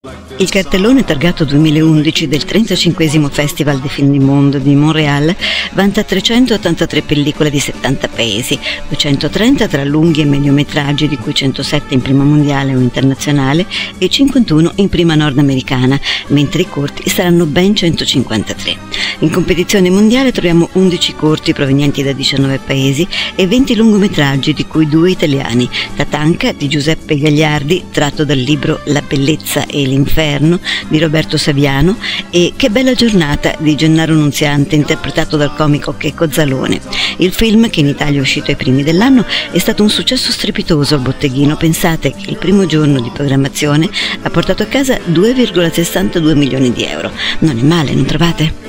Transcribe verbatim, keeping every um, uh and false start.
Il cartellone targato duemilaundici del trentacinquesimo Festival des Films du Monde di Montréal vanta trecentottantatré pellicole di settanta paesi, duecentotrenta tra lunghi e mediometraggi, di cui centosette in prima mondiale o internazionale e cinquantuno in prima nordamericana, mentre i corti saranno ben centocinquantatré. In competizione mondiale troviamo undici corti provenienti da diciannove paesi e venti lungometraggi, di cui due italiani: Tatanka di Giuseppe Gagliardi, tratto dal libro La bellezza e l'inferno di Roberto Saviano, e Che bella giornata di Gennaro Nunziante, interpretato dal comico Checco Zalone. Il film, che in Italia è uscito ai primi dell'anno, è stato un successo strepitoso al botteghino. Pensate che il primo giorno di programmazione ha portato a casa due virgola sessantadue milioni di euro. Non è male, non trovate?